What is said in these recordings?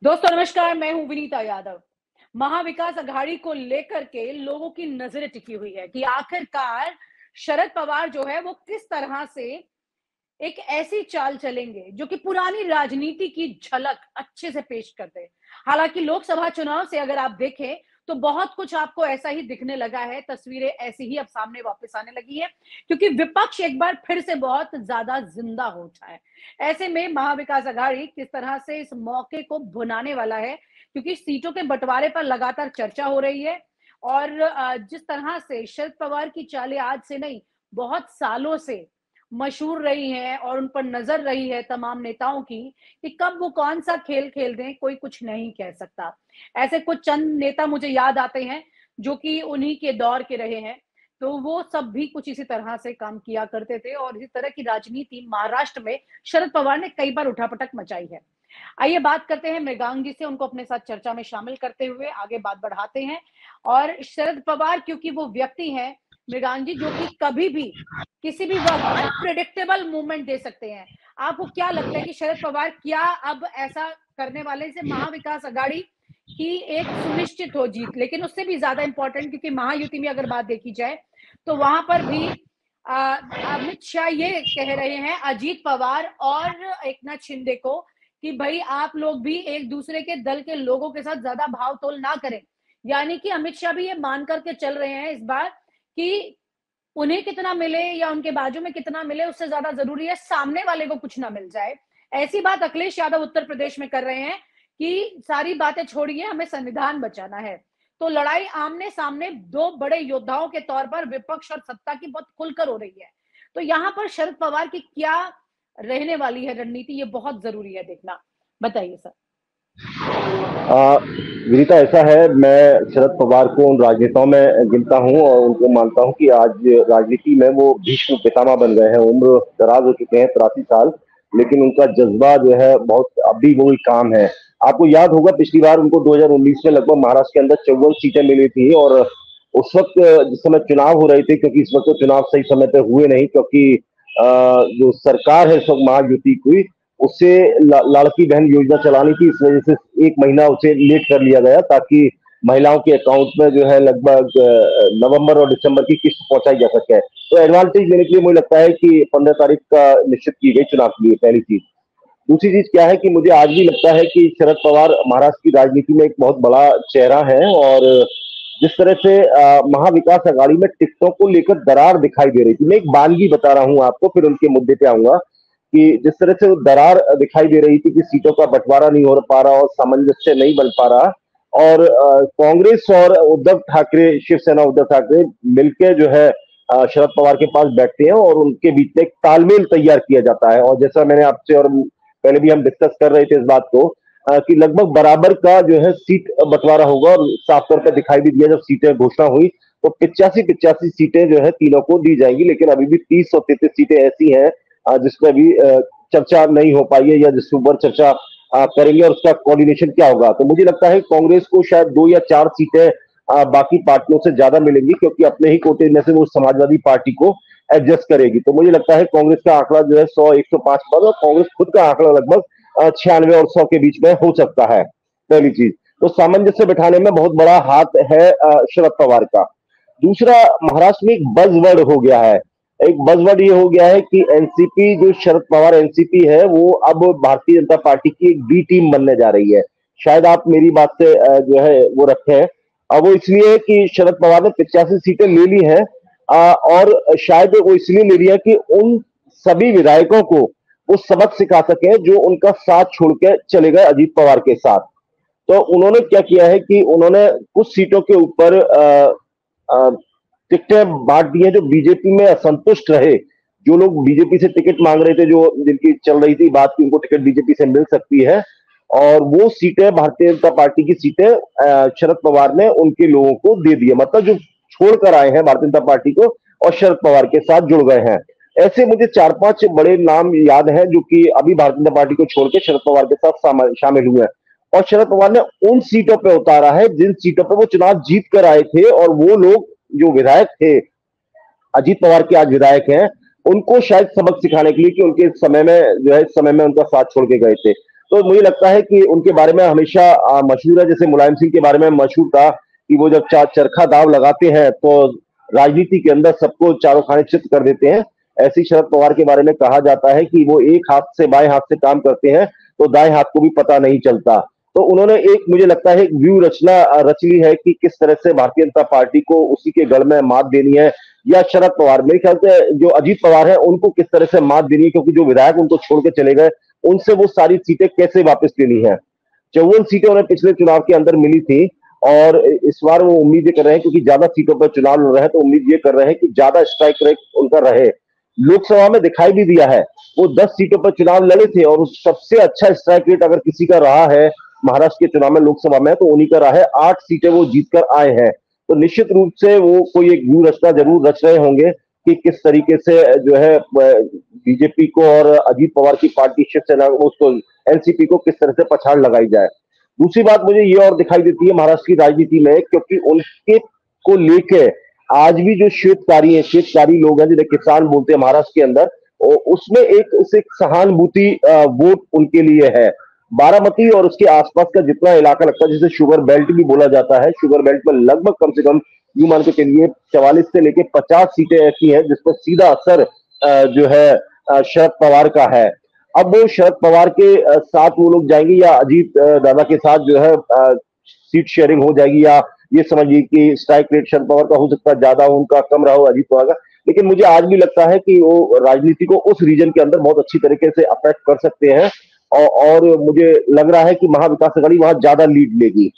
दोस्तों नमस्कार, मैं हूं विनीता यादव। महाविकास अघाड़ी को लेकर के लोगों की नजरें टिकी हुई है कि आखिरकार शरद पवार जो है वो किस तरह से एक ऐसी चाल चलेंगे जो कि पुरानी राजनीति की झलक अच्छे से पेश करते हैं। हालांकि लोकसभा चुनाव से अगर आप देखें तो बहुत कुछ आपको ऐसा ही दिखने लगा है, तस्वीरें ऐसी ही अब सामने वापस आने लगी है क्योंकि विपक्ष एक बार फिर से बहुत ज्यादा जिंदा हो उठा है। ऐसे में महाविकास अघाड़ी किस तरह से इस मौके को भुनाने वाला है, क्योंकि सीटों के बंटवारे पर लगातार चर्चा हो रही है और जिस तरह से शरद पवार की चालें आज से नहीं बहुत सालों से मशहूर रही हैं और उन पर नजर रही है तमाम नेताओं की कि कब वो कौन सा खेल खेल दें, कोई कुछ नहीं कह सकता। ऐसे कुछ चंद नेता मुझे याद आते हैं जो कि उन्हीं के दौर के रहे हैं, तो वो सब भी कुछ इसी तरह से काम किया करते थे और इसी तरह की राजनीति महाराष्ट्र में शरद पवार ने कई बार उठापटक मचाई है। आइए बात करते हैं मृगांक जी से, उनको अपने साथ चर्चा में शामिल करते हुए आगे बात बढ़ाते हैं। और शरद पवार क्योंकि वो व्यक्ति हैं मृगांक जी जो कि कभी भी किसी भी वक्त अनप्रेडिक्टेबल मूवमेंट दे सकते हैं। आपको क्या लगता है कि शरद पवार क्या अब ऐसा करने वाले से महाविकास अघाड़ी की एक सुनिश्चित हो जीत, लेकिन उससे भी ज्यादा इंपॉर्टेंट क्योंकि महायुति में अगर बात देखी जाए तो वहां पर भी अमित शाह ये कह रहे हैं अजीत पवार और एकनाथ शिंदे को कि भाई आप लोग भी एक दूसरे के दल के लोगों के साथ ज्यादा भाव तोल ना करें। यानी कि अमित शाह भी ये मान करके चल रहे हैं इस बार कि उन्हें कितना मिले या उनके बाजू में कितना मिले उससे ज्यादा जरूरी है सामने वाले को कुछ ना मिल जाए। ऐसी बात अखिलेश यादव उत्तर प्रदेश में कर रहे हैं कि सारी बातें छोड़िए, हमें संविधान बचाना है। तो लड़ाई आमने सामने दो बड़े योद्धाओं के तौर पर विपक्ष और सत्ता की बहुत खुलकर हो रही है। तो यहाँ पर शरद पवार की क्या रहने वाली है रणनीति, ये बहुत जरूरी है देखना। बताइए सर। विनीता, ऐसा है, मैं शरद पवार को उन राजनेताओं में गिनता हूं और उनको मानता हूं कि आज राजनीति में वो भीष्म पितामह बन गए हैं। उम्र दराज हो चुके हैं, 83 साल, लेकिन उनका जज्बा जो है बहुत अभी वही काम है। आपको याद होगा पिछली बार उनको 2019 में लगभग महाराष्ट्र के अंदर 54 सीटें मिली थी और उस वक्त जिस समय चुनाव हो रहे थे, क्योंकि इस वक्त तो चुनाव सही समय पे हुए नहीं, क्योंकि जो सरकार है इस वक्त महायुति की, उससे लाड़की बहन योजना चलानी थी, इस वजह से 1 महीना उसे लेट कर लिया गया ताकि महिलाओं के अकाउंट में जो है लगभग नवंबर और दिसंबर की किस्त पहुंचाई जा सके। तो एडवांटेज लेने के लिए मुझे लगता है कि 15 तारीख का निश्चित की गई चुनाव के लिए, पहली चीज। दूसरी चीज क्या है कि मुझे आज भी लगता है कि शरद पवार महाराष्ट्र की राजनीति में एक बहुत बड़ा चेहरा है और जिस तरह से महाविकास अघाड़ी में टिकटों को लेकर दरार दिखाई दे रही थी, मैं एक बानगी बता रहा हूं आपको, फिर उनके मुद्दे पे आऊंगा कि जिस तरह से वो दरार दिखाई दे रही थी कि सीटों का बंटवारा नहीं हो पा रहा और सामंजस्य नहीं बन पा रहा, और कांग्रेस और उद्धव ठाकरे, शिवसेना उद्धव ठाकरे मिलकर जो है शरद पवार के पास बैठते हैं और उनके बीच में एक तालमेल तैयार किया जाता है। और जैसा मैंने आपसे और पहले भी हम डिस्कस कर रहे थे इस बात को कि लगभग बराबर का जो है सीट बंटवारा होगा और साफ तौर पर दिखाई भी दिया जब सीटें घोषणा हुई तो 85 सीटें जो है तीनों को दी जाएंगी, लेकिन अभी भी 30 और 33 सीटें ऐसी हैं जिसपे अभी चर्चा नहीं हो पाई है या जिसके ऊपर चर्चा करेंगे और उसका कोऑर्डिनेशन क्या होगा। तो मुझे लगता है कांग्रेस को शायद 2 या 4 सीटें बाकी पार्टियों से ज्यादा मिलेंगी, क्योंकि अपने ही कोटे में से वो समाजवादी पार्टी को एडजस्ट करेगी। तो मुझे लगता है कांग्रेस का आंकड़ा जो है 100-105 पर और कांग्रेस खुद का आंकड़ा लगभग 96 और 100 के बीच में हो सकता है, पहली चीज। तो सामंजस्य बिठाने में बहुत बड़ा हाथ है शरद पवार का। दूसरा, महाराष्ट्र में एक बज़वर्ड हो गया है, एक बज़वर्ड ये हो गया है कि एनसीपी, जो शरद पवार एनसीपी है, वो अब भारतीय जनता पार्टी की एक बी टीम बनने जा रही है। शायद आप मेरी बात से जो है वो रखें। अब वो इसलिए कि शरद पवार ने 85 सीटें ले ली हैं और शायद वो इसलिए ले लिया कि उन सभी विधायकों को वो सबक सिखा सके जो उनका साथ छोड़ के चले गए अजीत पवार के साथ। तो उन्होंने क्या किया है कि उन्होंने कुछ सीटों के ऊपर टिकटें बांट दी है जो बीजेपी में असंतुष्ट रहे, जो लोग बीजेपी से टिकट मांग रहे थे, जो जिनकी चल रही थी बात की उनको टिकट बीजेपी से मिल सकती है, और वो सीटें भारतीय जनता पार्टी की सीटें शरद पवार ने उनके लोगों को दे दी है। मतलब जो छोड़कर आए हैं भारतीय जनता पार्टी को और शरद पवार के साथ जुड़ गए हैं। ऐसे मुझे 4-5 बड़े नाम याद हैं जो कि अभी भारतीय जनता पार्टी को छोड़ के शरद पवार के साथ शामिल हुए हैं और शरद पवार ने उन सीटों पर उतारा है जिन सीटों पर वो चुनाव जीत कर आए थे, और वो लोग जो विधायक थे, अजीत पवार के आज विधायक हैं, उनको शायद सबक सिखाने के लिए कि उनके समय में जो है, इस समय में उनका साथ छोड़ के गए थे। तो मुझे लगता है कि उनके बारे में हमेशा मशहूर है, जैसे मुलायम सिंह के बारे में मशहूर था कि वो जब चरखा दाव लगाते हैं तो राजनीति के अंदर सबको चारों खाने चित कर देते हैं। ऐसे ही शरद पवार के बारे में कहा जाता है कि वो एक हाथ से बाएं हाथ से काम करते हैं तो दाएं हाथ को भी पता नहीं चलता। तो उन्होंने एक, मुझे लगता है, एक व्यू रचना रच ली है कि किस तरह से भारतीय जनता पार्टी को उसी के गढ़ में मात देनी है, या शरद पवार, मेरे ख्याल से जो अजीत पवार है उनको किस तरह से मात देनी है, क्योंकि जो विधायक उनको छोड़ के चले गए उनसे वो सारी सीटें कैसे वापस लेनी है। 54 सीटें उन्हें पिछले चुनाव के अंदर मिली थी और इस बार वो उम्मीद कर रहे हैं, क्योंकि ज्यादा सीटों पर चुनाव लड़ रहे हैं, तो उम्मीद ये कर रहे हैं कि ज्यादा स्ट्राइक रेट उनका रहे। लोकसभा में दिखाई भी दिया है, वो 10 सीटों पर चुनाव लड़े थे और सबसे अच्छा स्ट्राइक रेट अगर किसी का रहा है महाराष्ट्र के चुनाव में, लोकसभा में, तो उन्हीं का रहा है। 8 सीटें वो जीतकर आए हैं। तो निश्चित रूप से वो कोई एक व्यू रचना जरूर रच रहे होंगे कि किस तरीके से जो है बीजेपी को और अजीत पवार की पार्टी शिवसेना उसको, एनसीपी को किस तरह से पछाड़ लगाई जाए। दूसरी बात मुझे ये और दिखाई देती है महाराष्ट्र की राजनीति में, क्योंकि उनके को लेके आज भी जो श्वेतकारी लोग हैं, जिन्हें किसान बोलते हैं महाराष्ट्र के अंदर, उसमें एक सहानुभूति वोट उनके लिए है। बारामती और उसके आसपास का जितना इलाका लगता है, जिसे शुगर बेल्ट भी बोला जाता है, शुगर बेल्ट में लगभग कम से कम यूं मान के चलिए 44 से लेके 50 सीटें ऐसी हैं जिस पर सीधा असर जो है शरद पवार का है। अब वो शरद पवार के साथ वो लोग जाएंगे या अजीत दादा के साथ जो है सीट शेयरिंग हो जाएगी, या ये समझिए कि स्ट्राइक रेट शरद पवार का हो सकता है ज्यादा हो, उनका कम रहा हो अजीत पवार का। लेकिन मुझे आज भी लगता है कि वो राजनीति को उस रीजन के अंदर बहुत अच्छी तरीके से अफेक्ट कर सकते हैं और मुझे लग रहा है कि महाविकास अघाड़ी वहां ज्यादा लीड लेगी।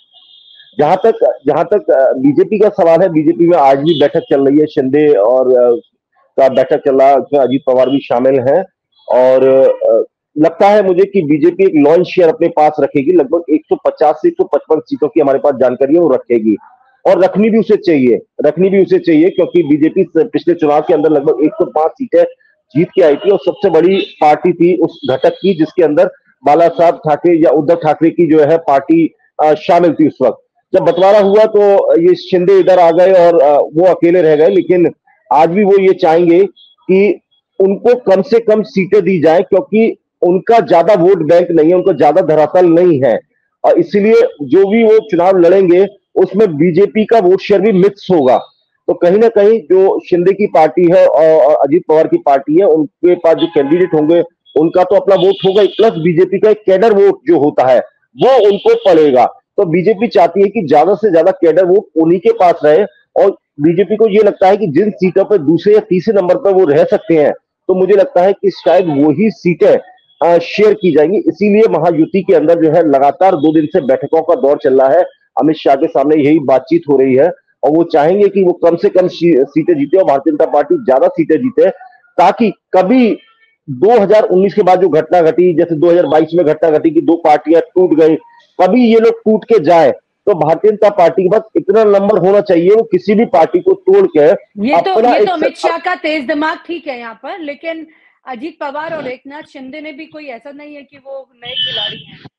जहां तक बीजेपी का सवाल है, बीजेपी में आज भी बैठक चल रही है, शिंदे और का बैठक चल रहा है, उसमें अजीत पवार भी शामिल हैं और लगता है मुझे कि बीजेपी एक लॉन्च शेयर अपने पास रखेगी, लगभग 150 से 155 सीटों की हमारे पास जानकारी है, वो रखेगी और रखनी भी उसे चाहिए क्योंकि बीजेपी पिछले चुनाव के अंदर लगभग 105 सीटें जीत के आई थी और सबसे बड़ी पार्टी थी उस घटक की, जिसके अंदर बाला साहब ठाकरे या उद्धव ठाकरे की जो है पार्टी शामिल थी। उस वक्त जब बंटवारा हुआ तो ये शिंदे इधर आ गए और वो अकेले रह गए, लेकिन आज भी वो ये चाहेंगे कि उनको कम से कम सीटें दी जाए, क्योंकि उनका ज्यादा वोट बैंक नहीं है, उनका ज्यादा धरातल नहीं है और इसीलिए जो भी वो चुनाव लड़ेंगे उसमें बीजेपी का वोट शेयर भी मिक्स होगा। तो कहीं ना कहीं जो शिंदे की पार्टी है और अजीत पवार की पार्टी है, उनके पास जो कैंडिडेट होंगे उनका तो अपना वोट होगा, प्लस बीजेपी का एक कैडर वोट जो होता है वो उनको पड़ेगा। तो बीजेपी चाहती है कि ज्यादा से ज्यादा कैडर वोट उन्हीं के पास रहे और बीजेपी को ये लगता है कि जिन सीटों पर दूसरे या तीसरे नंबर पर वो रह सकते हैं, तो मुझे लगता है कि शायद वही सीटें शेयर की जाएंगी। इसीलिए महायुति के अंदर जो है लगातार 2 दिन से बैठकों का दौर चल रहा है। अमित शाह के सामने यही बातचीत हो रही है और वो चाहेंगे कि वो कम से कम सीटें जीते और भारतीय जनता पार्टी ज्यादा सीटें जीते, ताकि कभी 2019 के बाद जो घटना घटी, जैसे 2022 में घटना घटी कि 2 पार्टियां टूट गई, कभी ये लोग टूट के जाए तो भारतीय जनता पार्टी के पास इतना नंबर होना चाहिए वो किसी भी पार्टी को तोड़ के ये तो अमित शाह का तेज दिमाग ठीक है यहाँ पर, लेकिन अजीत पवार और एकनाथ शिंदे ने भी कोई ऐसा नहीं है कि वो नए खिलाड़ी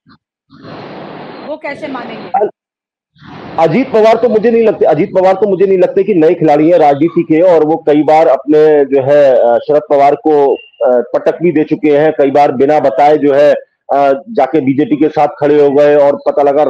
हैं, वो कैसे मानेंगे? अजीत पवार तो मुझे नहीं लगते कि नए खिलाड़ी हैं राजनीति के, और वो कई बार अपने जो है शरद पवार को पटक भी दे चुके हैं, कई बार बिना बताए जो है जाके बीजेपी के साथ खड़े हो गए और पता लगा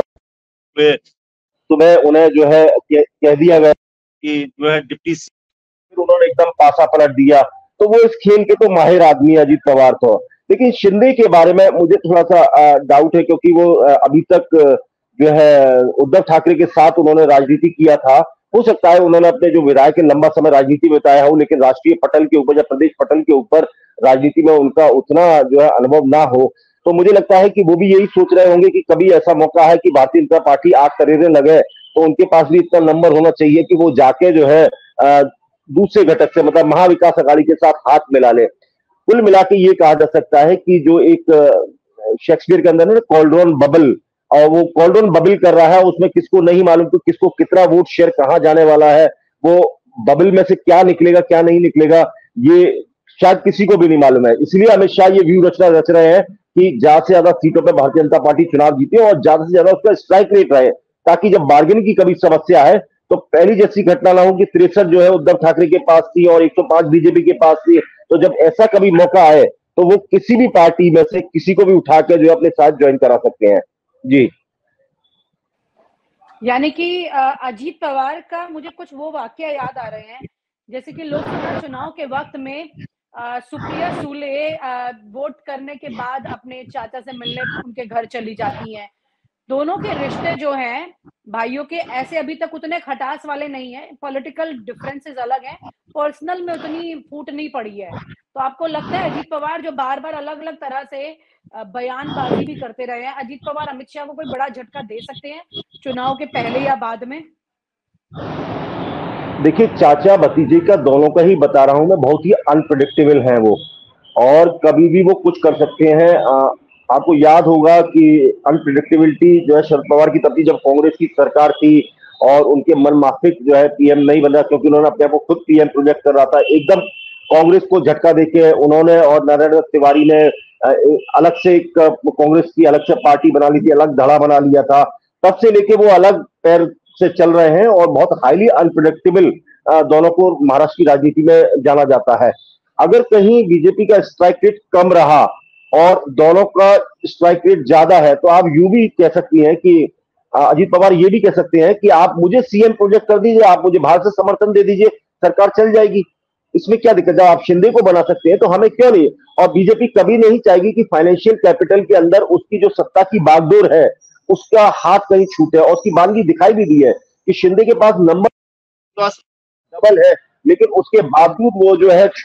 तुम्हें उन्हें जो है कह दिया गया कि जो है डिप्टी, उन्होंने एकदम पासा पलट दिया। तो वो इस खेल के तो माहिर आदमी है अजीत पवार तो। लेकिन शिंदे के बारे में मुझे थोड़ा सा डाउट है, क्योंकि वो अभी तक जो है उद्धव ठाकरे के साथ उन्होंने राजनीति किया था। हो सकता है उन्होंने अपने जो विधायक के लंबा समय राजनीति में बिताया हो, लेकिन राष्ट्रीय पटल के ऊपर या प्रदेश पटल के ऊपर राजनीति में उनका उतना जो है अनुभव ना हो। तो मुझे लगता है कि वो भी यही सोच रहे होंगे कि कभी ऐसा मौका है कि भारतीय जनता पार्टी आग तरेने लगे, तो उनके पास भी इतना नंबर होना चाहिए कि वो जाके जो है दूसरे घटक से, मतलब महाविकास अघाड़ी के साथ हाथ मिला ले। कुल मिला के ये कहा जा सकता है कि जो एक शेक्सपियर के अंदर ना कॉल्ड्रॉन बबल, और वो कॉल्ड्रॉन बबल कर रहा है, उसमें किसको नहीं मालूम कि किसको कितना वोट शेयर कहां जाने वाला है, वो बबल में से क्या निकलेगा क्या नहीं निकलेगा ये शायद किसी को भी नहीं मालूम है। इसलिए अमित शाह ये व्यू रचना रच रहे हैं कि ज्यादा से ज्यादा सीटों पर भारतीय जनता पार्टी चुनाव जीते और ज्यादा से ज्यादा उसका स्ट्राइक रेट रहे, ताकि जब बार्गेनिंग की कभी समस्या है तो पहली जैसी घटना ना हो कि 63 जो है उद्धव ठाकरे के पास थी और 105 बीजेपी के पास थी। तो जब ऐसा कभी मौका आए तो वो किसी भी पार्टी में से किसी को भी उठा के जो है अपने साथ ज्वाइन करा सकते हैं। जी। यानी कि अजीत पवार का मुझे कुछ वो वाकया याद आ रहे हैं, जैसे कि लोकसभा चुनाव के वक्त में सुप्रिया सुले वोट करने के बाद अपने चाचा से मिलने उनके घर चली जाती हैं। दोनों के रिश्ते जो हैं भाइयों के, ऐसे अभी तक उतने खटास वाले नहीं हैं, पॉलिटिकल डिफरेंसेस अलग हैं, पर्सनल में उतनी फूट नहीं पड़ी है। तो आपको लगता है अजीत पवार जो बार-बार अलग-अलग तरह से बयानबाजी भी करते रहे हैं, अजीत पवार अमित शाह को कोई बड़ा झटका दे सकते हैं चुनाव के पहले या बाद में? देखिए, चाचा भतीजे का दोनों का ही बता रहा हूं मैं, बहुत ही अनप्रडिक्टेबल हैं वो, और कभी भी वो कुछ कर सकते हैं। आपको याद होगा कि अनप्रिडिक्टेबिलिटी जो है शरद पवार की तब थी जब कांग्रेस की सरकार थी और उनके मन माफिक जो है पीएम नहीं बना, क्योंकि उन्होंने अपने आप को खुद पीएम प्रोजेक्ट कर रहा था। एकदम कांग्रेस को झटका देके उन्होंने और नारायण दत्त तिवारी ने अलग से एक कांग्रेस की अलग से पार्टी बना ली थी, अलग धड़ा बना लिया था। तब से लेके वो अलग पैर से चल रहे हैं और बहुत हाईली अनप्रिडिक्टेबल दोनों को महाराष्ट्र की राजनीति में जाना जाता है। अगर कहीं बीजेपी का स्ट्राइक रेट कम रहा और दोनों का स्ट्राइक रेट ज्यादा है, तो आप यूं भी कह सकती हैं कि अजीत पवार ये भी कह सकते हैं कि आप मुझे सीएम प्रोजेक्ट कर दीजिए, आप मुझे बाहर से समर्थन दे दीजिए, सरकार चल जाएगी। इसमें क्या दिक्कत है? आप शिंदे को बना सकते हैं तो हमें क्यों नहीं? और बीजेपी कभी नहीं चाहेगी कि फाइनेंशियल कैपिटल के अंदर उसकी जो सत्ता की बागडोर है उसका हाथ कहीं छूटे, और उसकी बानगी दिखाई भी दी है कि शिंदे के पास नंबर डबल है, लेकिन उसके बावजूद वो जो है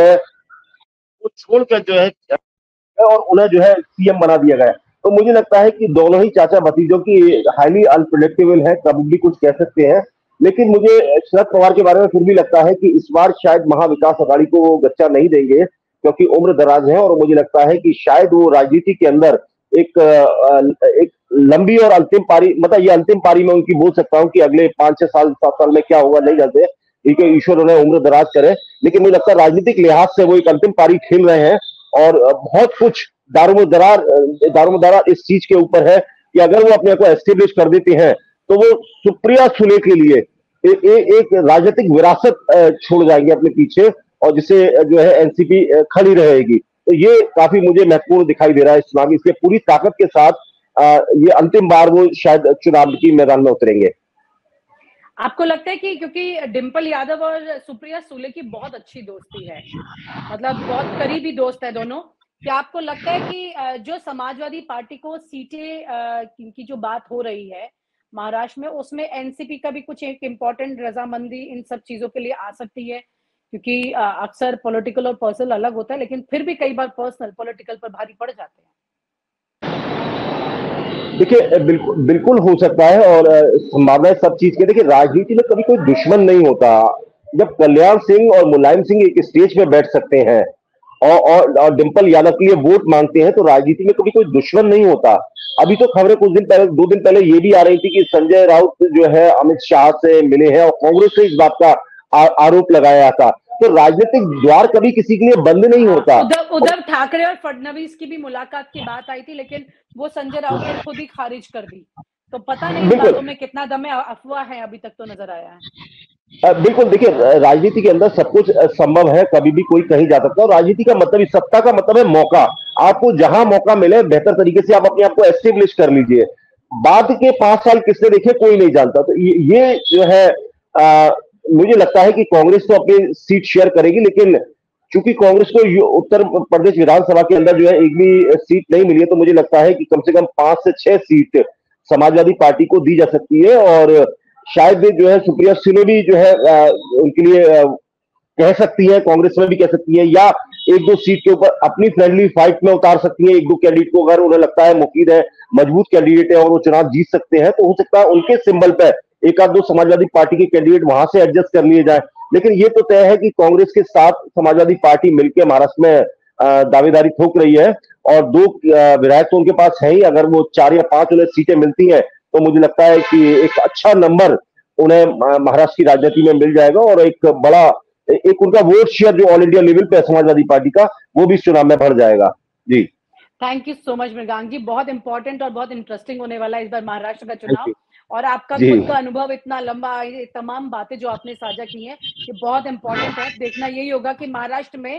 छोड़ कर जो है और उन्हें जो है सीएम बना दिया गया। तो मुझे लगता है कि दोनों ही चाचा भतीजों की हाईली अनप्रिडिक्टेबल है, कभी भी कुछ कह सकते हैं। लेकिन मुझे शरद पवार के बारे में फिर भी लगता है कि इस बार शायद महाविकास अघाड़ी को वो गच्चा नहीं देंगे, क्योंकि उम्र दराज है और मुझे लगता है कि शायद वो राजनीति के अंदर एक लंबी और अंतिम पारी, मतलब ये अंतिम पारी में उनकी बोल सकता हूं कि अगले 5-6 साल 7 साल में क्या होगा नहीं जानते, ठीक है, ईश्वर उन्हें उम्र दराज करे। लेकिन मुझे लगता है राजनीतिक लिहाज से वो एक अंतिम पारी खेल रहे हैं और बहुत कुछ दारोमदार इस चीज के ऊपर है कि अगर वो अपने को एस्टेब्लिश कर देते हैं तो वो सुप्रिया सुले के लिए एक राजनीतिक विरासत छोड़ जाएंगे अपने पीछे, और जिसे जो है एनसीपी खड़ी रहेगी। तो ये काफी मुझे महत्वपूर्ण दिखाई दे रहा है इस चुनाव में, इसलिए पूरी ताकत के साथ ये अंतिम बार वो शायद चुनाव की मैदान में उतरेंगे। आपको लगता है कि क्योंकि डिंपल यादव और सुप्रिया सुले की बहुत अच्छी दोस्ती है, मतलब बहुत करीबी दोस्त है दोनों, क्या आपको लगता है कि जो समाजवादी पार्टी को सीटें की जो बात हो रही है महाराष्ट्र में, उसमें एनसीपी का भी कुछ एक इम्पोर्टेंट रजामंदी इन सब चीजों के लिए आ सकती है? क्योंकि अक्सर पॉलिटिकल और पर्सनल अलग होता है, लेकिन फिर भी कई बार पर्सनल पॉलिटिकल पर भारी पड़ जाते हैं। देखिए, बिल्कुल बिल्कुल हो सकता है, और संभावना सब चीज की। देखिए, राजनीति में कभी कोई दुश्मन नहीं होता। जब कल्याण सिंह और मुलायम सिंह एक स्टेज पे बैठ सकते हैं और डिंपल यादव के लिए वोट मांगते हैं, तो राजनीति में कभी कोई दुश्मन नहीं होता। अभी तो खबरें कुछ दिन पहले, 2 दिन पहले ये भी आ रही थी कि संजय राउत जो है अमित शाह से मिले हैं और कांग्रेस से इस बात का आरोप लगाया था। तो राजनीतिक द्वार कभी किसी के लिए बंद नहीं होता। उद्धव ठाकरे और फडणवीस की भी मुलाकात की बात आई थी, लेकिन वो संजय राउत ने खुद ही खारिज कर दी। तो पता नहीं इन बातों में कितना दम है, अफवाह है, अभी तक तो नजर आया है। बिल्कुल, देखिए, राजनीति के अंदर सब कुछ संभव है, कभी भी कोई कहीं जा सकता है। और राजनीति का मतलब, सत्ता का मतलब है मौका। आपको जहां मौका मिले बेहतर तरीके से आप अपने आप को एस्टेब्लिश कर लीजिए। बाद के 5 साल किसने देखे कोई नहीं जानता। तो ये जो है मुझे लगता है कि कांग्रेस तो अपनी सीट शेयर करेगी, लेकिन चूंकि कांग्रेस को उत्तर प्रदेश विधानसभा के अंदर जो है एक भी सीट नहीं मिली है, तो मुझे लगता है कि कम से कम 5 से 6 सीट समाजवादी पार्टी को दी जा सकती है। और शायद जो है सुप्रिया सुले भी जो है उनके लिए कह सकती है, कांग्रेस में भी कह सकती है, या 1-2 सीट के ऊपर अपनी फ्रेंडली फाइट में उतार सकती है 1-2 कैंडिडेट को। अगर उन्हें लगता है मुफीद है, मजबूत कैंडिडेट है और वो चुनाव जीत सकते हैं, तो हो सकता है उनके सिंबल पे 1-2 समाजवादी पार्टी के कैंडिडेट वहां से एडजस्ट कर लिए जाए। लेकिन ये तो तय है कि कांग्रेस के साथ समाजवादी पार्टी मिलकर महाराष्ट्र में दावेदारी ठोक रही है, और 2 विधायक तो उनके पास है ही। अगर वो 4 या 5 उन्हें सीटें मिलती हैं, तो मुझे लगता है कि एक अच्छा नंबर उन्हें महाराष्ट्र की राजनीति में मिल जाएगा, और एक उनका वोट शेयर जो ऑल इंडिया लेवल पे है समाजवादी पार्टी का, वो भी इस चुनाव में बढ़ जाएगा। जी, thank you so much Mrigank ji, बहुत इंपॉर्टेंट और बहुत इंटरेस्टिंग होने वाला है इस बार महाराष्ट्र का चुनाव, और आपका खुद का अनुभव इतना लंबा, तमाम बातें जो आपने साझा की हैं, ये बहुत इंपॉर्टेंट है। देखना यही होगा कि महाराष्ट्र में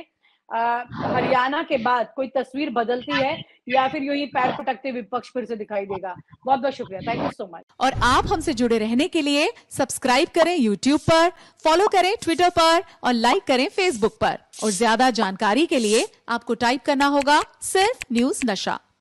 हरियाणा के बाद कोई तस्वीर बदलती है या फिर यूं ही पैर पटकते विपक्ष फिर से दिखाई देगा। बहुत बहुत शुक्रिया, थैंक यू सो मच। और आप हमसे जुड़े रहने के लिए सब्सक्राइब करें यूट्यूब पर, फॉलो करें ट्विटर पर और लाइक करें फेसबुक पर। और ज्यादा जानकारी के लिए आपको टाइप करना होगा सिर्फ न्यूज नशा।